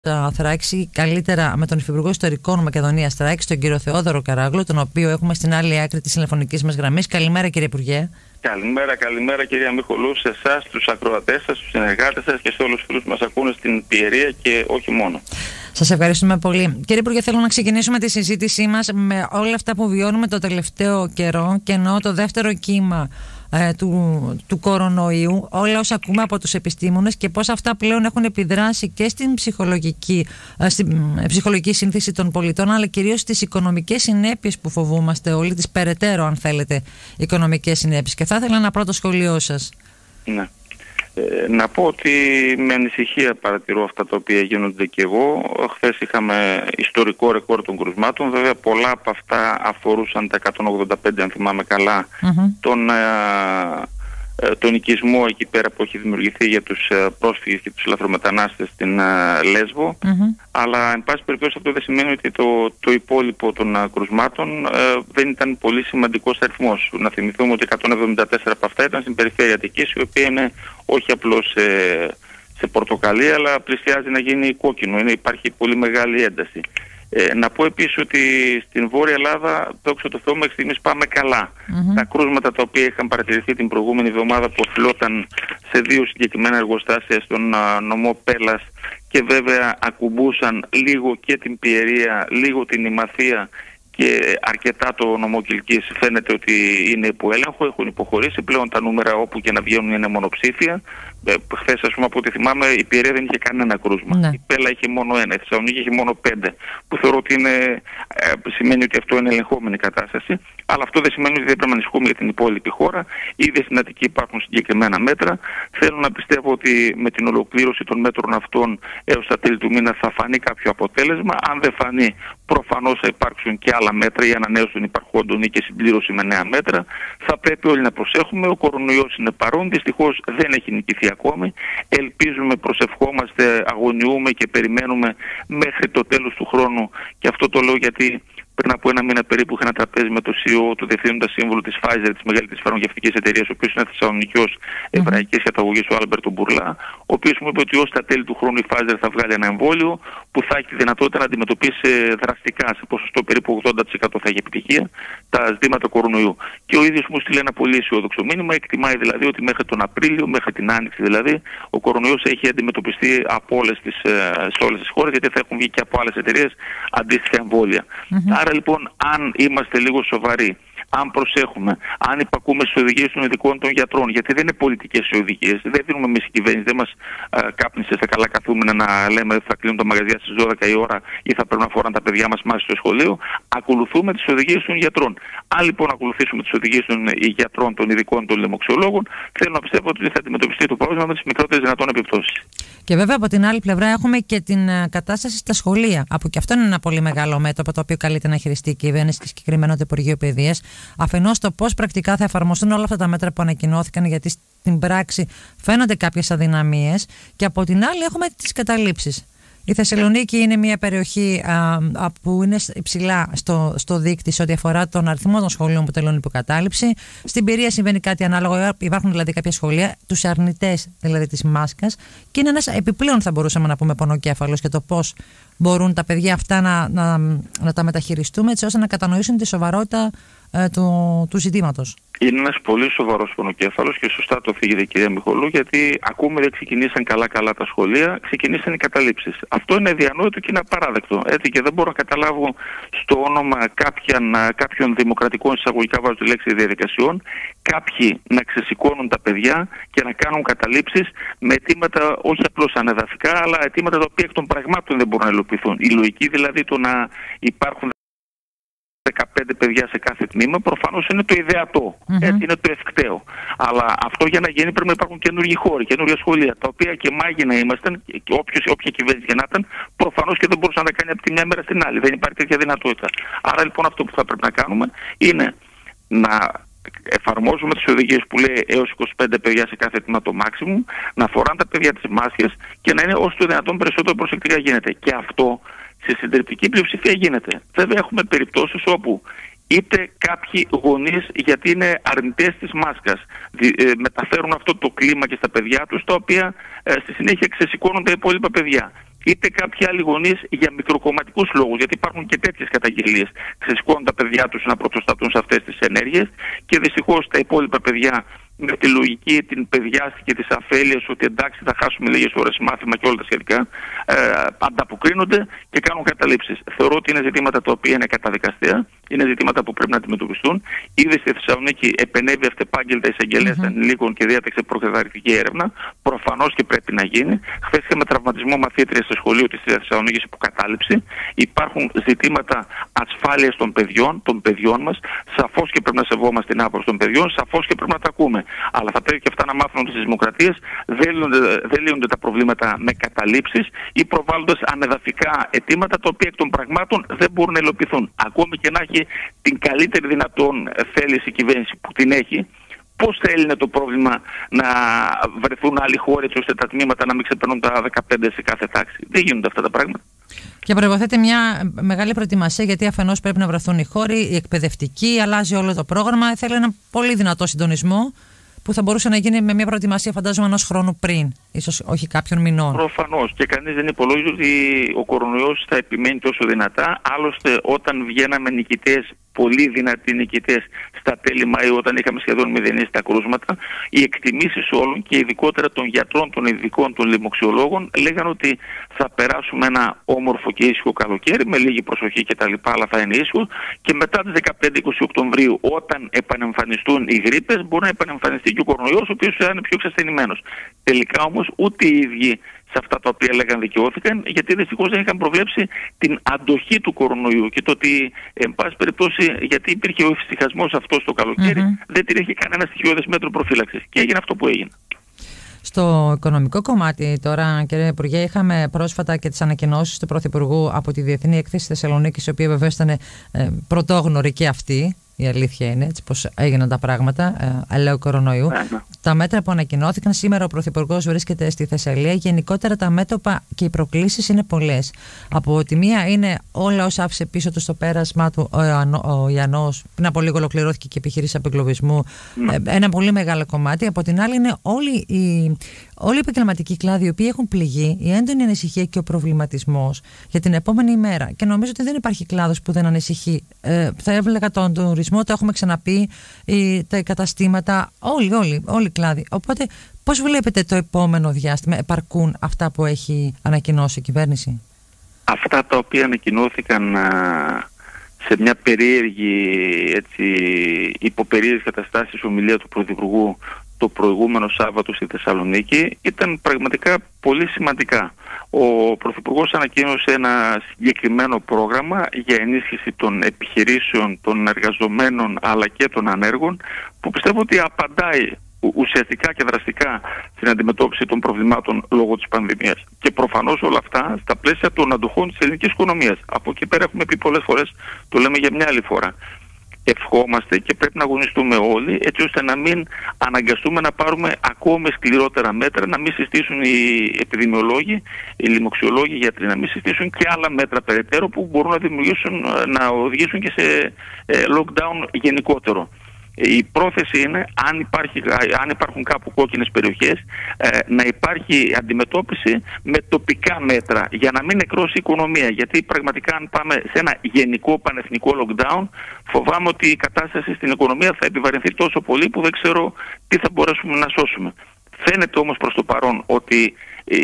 Θράκη, καλύτερα με τον Υφυπουργό Ιστορικών Μακεδονίας Θράκης, τον κύριο Θεόδωρο Καράγλο, τον οποίο έχουμε στην άλλη άκρη της τηλεφωνικής μας γραμμής. Καλημέρα, κύριε Υπουργέ. Καλημέρα κυρία Μιχολού, σε εσάς, τους ακροατές σας, τους συνεργάτες σας και σε όλους τους φίλους που μας ακούνε στην Πιερία και όχι μόνο. Σας ευχαριστούμε πολύ. Κύριε Υπουργέ, θέλω να ξεκινήσουμε τη συζήτησή μας με όλα αυτά που βιώνουμε το τελευταίο καιρό, και εννοώ το δεύτερο κύμα του κορονοϊού, όλα όσα ακούμε από τους επιστήμονες και πώς αυτά πλέον έχουν επιδράσει και στην ψυχολογική σύνθεση των πολιτών, αλλά κυρίως στις οικονομικές συνέπειες που φοβούμαστε όλοι, τις περαιτέρω, αν θέλετε, οικονομικές συνέπειες. Και θα ήθελα ένα πρώτο σχόλιο σας. Ναι. Να πω ότι με ανησυχία παρατηρώ αυτά τα οποία γίνονται και εγώ. Χθες είχαμε ιστορικό ρεκόρ των κρουσμάτων. Βέβαια πολλά από αυτά αφορούσαν τα 185, αν θυμάμαι καλά, τον οικισμό εκεί πέρα που έχει δημιουργηθεί για τους πρόσφυγες και τους λαθρομετανάστες στην Λέσβο. Αλλά εν πάση περιπτώσει αυτό δεν σημαίνει ότι το υπόλοιπο των κρουσμάτων δεν ήταν πολύ σημαντικός αριθμός. Να θυμηθούμε ότι 174 από αυτά ήταν στην περιφέρεια Αττικής, η οποία είναι όχι απλώς σε πορτοκαλί, αλλά πλησιάζει να γίνει κόκκινο. Υπάρχει πολύ μεγάλη ένταση. Να πω επίσης ότι στην Βόρεια Ελλάδα, δόξα τω Θεώ, μέχρι στιγμής πάμε καλά. Τα κρούσματα τα οποία είχαν παρατηρηθεί την προηγούμενη εβδομάδα, που οφειλόταν σε δύο συγκεκριμένα εργοστάσια στον νομό Πέλλας και βέβαια ακουμπούσαν λίγο και την Πιερία, λίγο την Ημαθία και αρκετά το νομό Κιλκής, φαίνεται ότι είναι υπό έλεγχο, έχουν υποχωρήσει. Πλέον τα νούμερα όπου και να βγαίνουν είναι μονοψήφια. Χθες, ας πούμε, από ό,τι θυμάμαι, η Πιερία δεν είχε κανένα κρούσμα. Ναι. Η Πέλλα είχε μόνο ένα, η Θεσσαλονίκη είχε μόνο 5. Που θεωρώ ότι σημαίνει ότι αυτό είναι ελεγχόμενη κατάσταση. Αλλά αυτό δεν σημαίνει ότι δεν πρέπει να ανησυχούμε για την υπόλοιπη χώρα. Ήδη στην Αττική υπάρχουν συγκεκριμένα μέτρα. Θέλω να πιστεύω ότι με την ολοκλήρωση των μέτρων αυτών έως τα τέλη του μήνα θα φανεί κάποιο αποτέλεσμα. Αν δεν φανεί, προφανώς θα υπάρξουν και άλλα μέτρα, η ανανέωση των υπαρχόντων ή και συμπλήρωση με νέα μέτρα. Θα πρέπει όλοι να προσέχουμε. Ο κορονοϊός είναι παρόν. Δυστυχώς δεν έχει νικηθεί ακόμη. Ελπίζουμε, προσευχόμαστε, αγωνιούμε και περιμένουμε μέχρι το τέλος του χρόνου. Και αυτό το λέω γιατί πριν από ένα μήνα περίπου είχα ένα τραπέζι με το CEO, το διευθύνοντα σύμβουλο της Pfizer, της μεγαλύτερης φαρμακευτικής εταιρείας, ο οποίος είναι θεσσαλονικιός εβραϊκής καταγωγής, ο Άλμπερτο Μπουρλά, ο οποίος μου είπε ότι ως τα τέλη του χρόνου η Pfizer θα βγάλει ένα εμβόλιο που θα έχει τη δυνατότητα να αντιμετωπίσει δραστικά, σε ποσοστό περίπου 80% θα έχει επιτυχία, τα ζητήματα κορονοϊού. Και ο ίδιος μου στείλε ένα πολύ αισιόδοξο μήνυμα. Εκτιμάει δηλαδή ότι μέχρι τον Απρίλιο, μέχρι την Άνοιξη δηλαδή, ο κορονοϊός έχει αντιμετωπιστεί από σε όλες τις χώρες, γιατί θα έχουν βγει και από άλλες εταιρείες αντίστοιχα εμβόλια. Άρα λοιπόν, αν είμαστε λίγο σοβαροί, αν προσέχουμε, αν υπακούμε στις οδηγίες των ειδικών των γιατρών, γιατί δεν είναι πολιτικές οι οδηγίες, δεν δίνουμε εμείς η κυβέρνηση, δεν μας κάπνισε στα καλά καθούμενα να λέμε ότι θα κλείνουν τα μαγαζιά στις 12 η ώρα ή θα πρέπει να φοράνε τα παιδιά μας μάθηση στο σχολείο. Ακολουθούμε τις οδηγίες των γιατρών. Αν λοιπόν ακολουθήσουμε τις οδηγίες των γιατρών, των ειδικών, των λοιμοξιολόγων, θέλω να πιστεύω ότι θα αντιμετωπιστεί το πρόβλημα με τις μικρότερες δυνατόν επιπτώσεις. Και βέβαια από την άλλη πλευρά έχουμε και την κατάσταση στα σχολεία. Από και αυτό είναι ένα πολύ μεγάλο μέτωπο το οποίο καλείται να χειριστεί η κυβέρνηση και συγκεκριμένα το Υπουργείο Παιδείας. Αφενός το πώς πρακτικά θα εφαρμοστούν όλα αυτά τα μέτρα που ανακοινώθηκαν, γιατί στην πράξη φαίνονται κάποιες αδυναμίες, και από την άλλη έχουμε τις καταλήψεις. Η Θεσσαλονίκη είναι μια περιοχή που είναι υψηλά στο δείκτη σε ό,τι αφορά τον αριθμό των σχολείων που τελούν υποκατάληψη. Στην Πιερία συμβαίνει κάτι ανάλογο. Υπάρχουν δηλαδή κάποια σχολεία, τους αρνητές δηλαδή της μάσκας, και είναι ένας επιπλέον, θα μπορούσαμε να πούμε, πονοκέφαλος για το πώς μπορούν τα παιδιά αυτά να τα μεταχειριστούμε, έτσι ώστε να κατανοήσουν τη σοβαρότητα του ζητήματος. Είναι ένας πολύ σοβαρός πονοκέφαλος και σωστά το φύγετε, κυρία Μιχολού, γιατί ακούμε δεν ξεκινήσαν καλά τα σχολεία, ξεκινήσαν οι καταλήψεις. Αυτό είναι διανόητο και είναι απαράδεκτο. Έτσι, και δεν μπορώ να καταλάβω στο όνομα κάποιων δημοκρατικών, εισαγωγικά βάζω τη λέξη, διαδικασιών, κάποιοι να ξεσηκώνουν τα παιδιά και να κάνουν καταλήψεις με αιτήματα όχι απλώς ανεδαφικά, αλλά αιτήματα τα οποία εκ των πραγμάτων δεν μπορούν να υλοποιηθούν. Η λογική δηλαδή το να υπάρχουν 15 παιδιά σε κάθε τμήμα, προφανώς είναι το ιδεατό. Έτσι, είναι το ευκταίο. Αλλά αυτό για να γίνει πρέπει να υπάρχουν καινούργιοι χώροι, καινούργια σχολεία, τα οποία και μάγοι να ήμασταν, όποια κυβέρνηση και να ήταν, προφανώς και δεν μπορούσε να τα κάνει από τη μια μέρα στην άλλη. Δεν υπάρχει τέτοια δυνατότητα. Άρα λοιπόν αυτό που θα πρέπει να κάνουμε είναι να εφαρμόζουμε τις οδηγίες που λέει έως 25 παιδιά σε κάθε τμήμα το maximum, να φοράνε τα παιδιά τις μάσκες και να είναι όσο το δυνατόν περισσότερο προσεκτικά γίνεται. Και αυτό σε συντριπτική πλειοψηφία γίνεται. Βέβαια έχουμε περιπτώσεις όπου είτε κάποιοι γονείς, γιατί είναι αρνητές της μάσκας, μεταφέρουν αυτό το κλίμα και στα παιδιά τους, τα οποία στη συνέχεια ξεσηκώνουν τα υπόλοιπα παιδιά. είτε κάποιοι άλλοι γονείς για μικροκομματικούς λόγους, γιατί υπάρχουν και τέτοιες καταγγελίες. Ξεσηκώνουν τα παιδιά τους να πρωτοστατούν σε αυτές τις ενέργειες και δυστυχώς τα υπόλοιπα παιδιά με τη λογική, την παιδιάστηκε και τις αφέλειες ότι εντάξει θα χάσουμε λίγες ώρες μάθημα και όλα τα σχετικά, ανταποκρίνονται και κάνουν καταλήψεις. Θεωρώ ότι είναι ζητήματα τα οποία είναι καταδικαστέα, είναι ζητήματα που πρέπει να αντιμετωπιστούν. Ήδη στη Θεσσαλονίκη επενέβη αυτεπάγγελτα εισαγγελέας ανηλίκων και διάταξε προκαταρκτική έρευνα. Προφανώς και πρέπει να γίνει. Χθες είχαμε τραυματισμό μαθήτριας στο σχολείο της Θεσσαλονίκης που κατάληψη. Υπάρχουν ζητήματα ασφάλειας των παιδιών μας. Σαφώς και πρέπει να σεβόμαστε την άποψη των παιδιών, σαφώς και πρέπει να τα ακούμε. Αλλά θα πρέπει και αυτά να μάθουν ότι στις δημοκρατίες δεν λύνονται τα προβλήματα με καταλήψεις ή προβάλλοντας ανεδαφικά αιτήματα τα οποία εκ των πραγμάτων δεν μπορούν να υλοποιηθούν. Ακόμη και να έχει την καλύτερη δυνατόν θέληση η κυβέρνηση που την έχει, πώς θα έλυνε το πρόβλημα να βρεθούν άλλοι χώροι έτσι ώστε τα τμήματα να μην ξεπερνούν τα 15 σε κάθε τάξη? Δεν γίνονται αυτά τα πράγματα. Και προϋποθέτει μια μεγάλη προετοιμασία, γιατί αφενός πρέπει να βρεθούν οι χώροι, οι εκπαιδευτικοί, αλλάζει όλο το πρόγραμμα. Θέλει ένα πολύ δυνατό συντονισμό που θα μπορούσε να γίνει με μια προετοιμασία, φαντάζομαι, ενός χρόνου πριν, ίσως όχι κάποιων μηνών. Προφανώς. Και κανείς δεν υπολόγιζε ότι ο κορονοϊός θα επιμένει τόσο δυνατά. Άλλωστε, όταν βγαίναμε νικητές, πολύ δυνατοί νικητές στα τέλη Μαΐου, όταν είχαμε σχεδόν μηδενίσει τα κρούσματα, οι εκτιμήσεις όλων και ειδικότερα των γιατρών, των ειδικών, των λοιμοξιολόγων λέγανε ότι θα περάσουμε ένα όμορφο και ήσυχο καλοκαίρι με λίγη προσοχή κτλ. Αλλά θα είναι ήσυχο και μετά τις 15-20 Οκτωβρίου, όταν επανεμφανιστούν οι γρίπες, μπορεί να επανεμφανιστεί και ο κορονοϊός, ο οποίος θα είναι πιο εξασθενημένος. Τελικά όμως ούτε οι ίδιοι σε αυτά τα οποία λέγαν δικαιώθηκαν, γιατί δυστυχώς δεν είχαν προβλέψει την αντοχή του κορονοϊού και το ότι, εν πάση περιπτώσει, γιατί υπήρχε ο εφησυχασμός αυτός το καλοκαίρι, δεν τηρήθηκε κανένα στοιχειώδες μέτρο προφύλαξης. Και έγινε αυτό που έγινε. Στο οικονομικό κομμάτι τώρα, κύριε Υπουργέ, είχαμε πρόσφατα και τις ανακοινώσεις του Πρωθυπουργού από τη Διεθνή Έκθεση Θεσσαλονίκης, η οποία βεβαίως ήταν πρωτόγνωρη και αυτή. Η αλήθεια είναι, έτσι πως έγιναν τα πράγματα, αλέου κορονοϊού. Τα μέτρα που ανακοινώθηκαν σήμερα, ο Πρωθυπουργός βρίσκεται στη Θεσσαλία. Γενικότερα τα μέτωπα και οι προκλήσεις είναι πολλές. Από τη μία είναι όλα όσα άφησε πίσω του στο πέρασμά του ο Ιαννός. Πριν από λίγο ολοκληρώθηκε και η επιχείρηση απεγκλωβισμού. Ένα πολύ μεγάλο κομμάτι. Από την άλλη είναι όλοι οι επαγγελματικοί κλάδοι οι οποίοι έχουν πληγεί, η έντονη ανησυχία και ο προβληματισμός για την επόμενη ημέρα. Και νομίζω ότι δεν υπάρχει κλάδος που δεν ανησυχεί. Θα έβλεγα τον τουρισμό, το έχουμε ξαναπεί, τα καταστήματα, όλοι οι κλάδοι. Οπότε, πώς βλέπετε το επόμενο διάστημα? Επαρκούν αυτά που έχει ανακοινώσει η κυβέρνηση? Αυτά τα οποία ανακοινώθηκαν σε μια περίεργη, υποπερίεργη καταστάσεις ομιλία του Πρωθυπουργού το προηγούμενο Σάββατο στη Θεσσαλονίκη ήταν πραγματικά πολύ σημαντικά. Ο Πρωθυπουργός ανακοίνωσε ένα συγκεκριμένο πρόγραμμα για ενίσχυση των επιχειρήσεων, των εργαζομένων αλλά και των ανέργων, που πιστεύω ότι απαντάει ουσιαστικά και δραστικά στην αντιμετώπιση των προβλημάτων λόγω της πανδημίας. Και προφανώς όλα αυτά στα πλαίσια των αντοχών της ελληνικής οικονομίας. Από εκεί πέρα έχουμε πει πολλές φορές, το λέμε για μια άλλη φορά. Ευχόμαστε και πρέπει να αγωνιστούμε όλοι, έτσι ώστε να μην αναγκαστούμε να πάρουμε ακόμη σκληρότερα μέτρα, να μην συστήσουν οι επιδημιολόγοι, οι λοιμοξιολόγοι, οι γιατροί, να μην συστήσουν και άλλα μέτρα περαιτέρω που μπορούν να οδηγήσουν και σε lockdown γενικότερο. Η πρόθεση είναι, αν υπάρχουν κάπου κόκκινες περιοχές, να υπάρχει αντιμετώπιση με τοπικά μέτρα για να μην νεκρώσει η οικονομία. Γιατί πραγματικά αν πάμε σε ένα γενικό πανεθνικό lockdown, φοβάμαι ότι η κατάσταση στην οικονομία θα επιβαρυνθεί τόσο πολύ που δεν ξέρω τι θα μπορέσουμε να σώσουμε. Φαίνεται όμως προς το παρόν ότι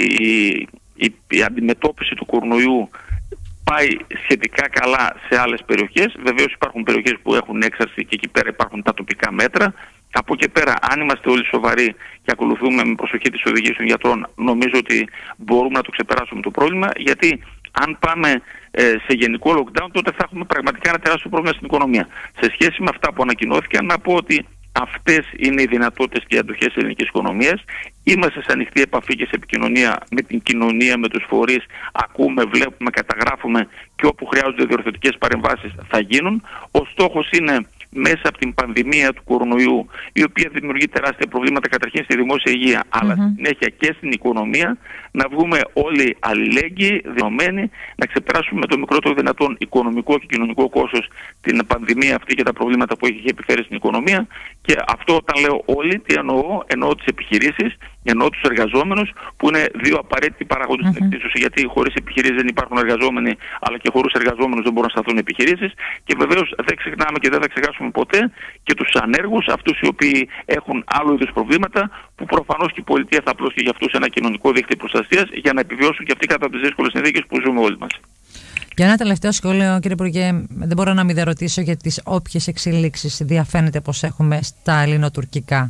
η αντιμετώπιση του κορονοϊού πάει σχετικά καλά σε άλλες περιοχές. Βεβαίως υπάρχουν περιοχές που έχουν έξαρση και εκεί πέρα υπάρχουν τα τοπικά μέτρα. Από εκεί πέρα, αν είμαστε όλοι σοβαροί και ακολουθούμε με προσοχή τις οδηγίες των γιατρών, νομίζω ότι μπορούμε να το ξεπεράσουμε το πρόβλημα. Γιατί αν πάμε σε γενικό lockdown, τότε θα έχουμε πραγματικά ένα τεράστιο πρόβλημα στην οικονομία. Σε σχέση με αυτά που ανακοινώθηκαν, να πω ότι αυτές είναι οι δυνατότητες και οι αντοχές της ελληνικής οικονομίας. Είμαστε σε ανοιχτή επαφή και σε επικοινωνία με την κοινωνία, με τους φορείς. Ακούμε, βλέπουμε, καταγράφουμε και όπου χρειάζονται διορθωτικές παρεμβάσεις θα γίνουν. Ο στόχος είναι μέσα από την πανδημία του κορονοϊού, η οποία δημιουργεί τεράστια προβλήματα καταρχήν στη δημόσια υγεία, αλλά στη συνέχεια και στην οικονομία, να βγούμε όλοι αλληλέγγυοι, δυναμένοι, να ξεπεράσουμε με το μικρότερο δυνατόν οικονομικό και κοινωνικό κόστος την πανδημία αυτή και τα προβλήματα που έχει επιφέρει στην οικονομία. Και αυτό όταν λέω όλοι, τι εννοώ? Εννοώ τις επιχειρήσεις, εννοώ τους εργαζόμενους, που είναι δύο απαραίτητοι παράγοντες στην εξίσωση. Γιατί χωρίς επιχειρήσεις δεν υπάρχουν εργαζόμενοι, αλλά και χωρίς εργαζόμενους δεν μπορούν να σταθούν επιχειρήσεις. Και βεβαίως δεν ξεχνάμε και δεν θα ξεχάσουμε ποτέ και τους ανέργους, αυτούς οι οποίοι έχουν άλλου είδους προβλήματα, που προφανώς και η πολιτεία θα απλώσει για αυτούς ένα κοινωνικό δίκτυο προστασίας για να επιβιώσουν και αυτοί κατά τις δύσκολες συνθήκες που ζούμε όλοι μας. Για ένα τελευταίο σχόλιο, κύριε Υπουργέ, δεν μπορώ να μην δεν ρωτήσω για τις όποιες εξελίξεις διαφαίνεται πως έχουμε στα ελληνοτουρκικά.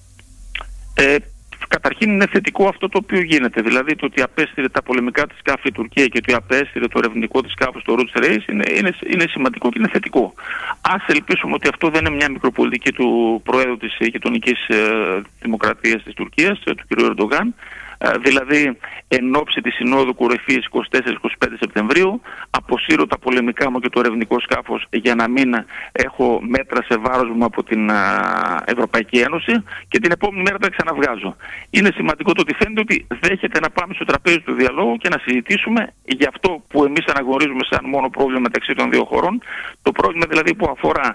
Καταρχήν είναι θετικό αυτό το οποίο γίνεται. Δηλαδή το ότι απέστειλε τα πολεμικά της σκάφη η Τουρκία και ότι απέστειλε το ερευνητικό της σκάφος το Roots Race είναι σημαντικό και είναι θετικό. Ας ελπίσουμε ότι αυτό δεν είναι μια μικροπολιτική του Προέδρου της γειτονικής δημοκρατίας της Τουρκίας, του κ. Ερντογάν. Δηλαδή, εν ώψη της Συνόδου Κορυφής 24-25 Σεπτεμβρίου, αποσύρω τα πολεμικά μου και το ερευνητικό σκάφος για να μην έχω μέτρα σε βάρος μου από την Ευρωπαϊκή Ένωση και την επόμενη μέρα τα ξαναβγάζω. Είναι σημαντικό το ότι φαίνεται ότι δέχεται να πάμε στο τραπέζι του διαλόγου και να συζητήσουμε για αυτό που εμείς αναγνωρίζουμε σαν μόνο πρόβλημα μεταξύ των δύο χωρών, το πρόβλημα δηλαδή που αφορά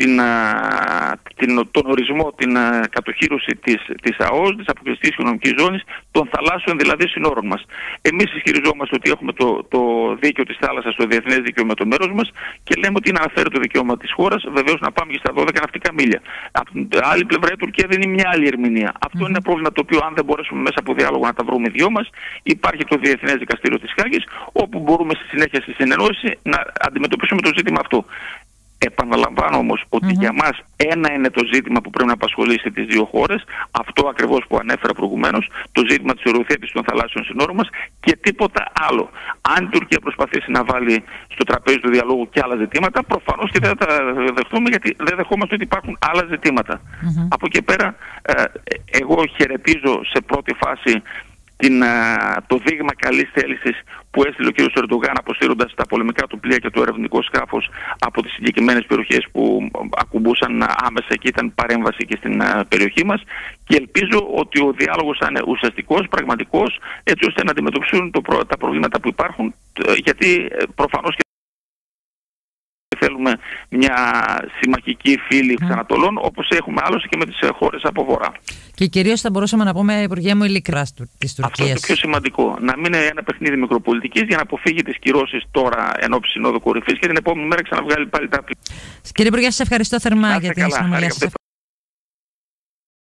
τον ορισμό, την κατοχήρωση της ΑΟΣ, της αποκλειστικής οικονομικής ζώνης, των θαλάσσιων δηλαδή συνόρων μας. Εμείς ισχυριζόμαστε ότι έχουμε το δίκαιο της θάλασσας, το διεθνές δίκαιο με το μέρος μας και λέμε ότι είναι αναφέρει το δικαίωμα της χώρας, βεβαίως να πάμε και στα 12 ναυτικά μίλια. Από την άλλη πλευρά η Τουρκία δεν είναι μια άλλη ερμηνεία. Αυτό είναι ένα πρόβλημα το οποίο αν δεν μπορέσουμε μέσα από διάλογο να τα βρούμε οι δυο μας, υπάρχει το Διεθνές Δικαστήριο της Χάγης, όπου μπορούμε στη συνέχεια στη συνεννόηση να αντιμετωπίσουμε το ζήτημα αυτό. Επαναλαμβάνω όμως ότι για μας ένα είναι το ζήτημα που πρέπει να απασχολήσει τις δύο χώρες, αυτό ακριβώς που ανέφερα προηγουμένως, το ζήτημα της οριοθέτησης των θαλάσσιων συνόρων μας και τίποτα άλλο. Αν η Τουρκία προσπαθήσει να βάλει στο τραπέζι του διαλόγου και άλλα ζητήματα, προφανώς και δεν θα τα δεχτούμε, γιατί δεν δεχόμαστε ότι υπάρχουν άλλα ζητήματα. Από εκεί πέρα, εγώ χαιρετίζω σε πρώτη φάση το δείγμα καλής θέλησης που έστειλε ο κ. Ερντογάν αποσύροντας τα πολεμικά του πλοία και το ερευνητικό σκάφος από τις συγκεκριμένες περιοχές που ακουμπούσαν άμεσα και ήταν παρέμβαση και στην περιοχή μας, και ελπίζω ότι ο διάλογος θα είναι ουσιαστικός, πραγματικός, έτσι ώστε να αντιμετωπίσουν τα προβλήματα που υπάρχουν, γιατί προφανώς και θέλουμε μια συμμαχική φίλη Ανατολών, όπως έχουμε άλλωστε και με τις χώρες από Βορρά. Και κυρίως θα μπορούσαμε να πούμε, Υπουργέ μου, ειλικρινά της Τουρκίας. Αυτό είναι το πιο σημαντικό. Να μην είναι ένα παιχνίδι μικροπολιτικής για να αποφύγει τις κυρώσεις τώρα εν ώψη Συνόδου Κορυφής και την επόμενη μέρα ξαναβγάλει πάλι τα. Κύριε Υπουργέ, σας ευχαριστώ θερμά για την συνομιλία σας.